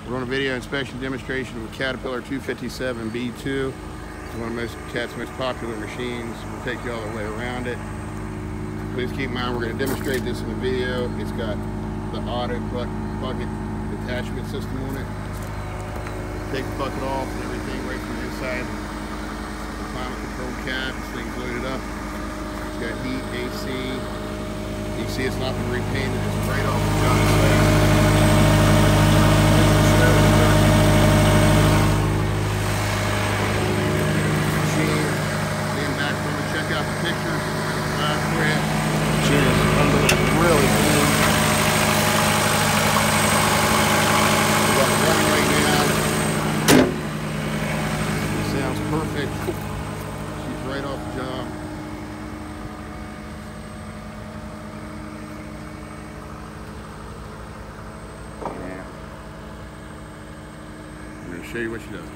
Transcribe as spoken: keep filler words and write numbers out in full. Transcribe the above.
We're on a video inspection demonstration of a Caterpillar two fifty-seven B two. It's one of most, Cat's most popular machines. We'll take you all the way around it. Please keep in mind we're going to demonstrate this in the video. It's got the auto bucket attachment system on it. Take the bucket off and everything right from the inside. The climate control cap, this thing's loaded up. It's got heat, A C. You can see it's not been repainted, it's right off the job site. Machine, lean back from it, check out the pictures. Right for you. Machine is unbelievable, really cool. We got it running right now. It sounds perfect. She's right off the job. I'm going to show you what she does.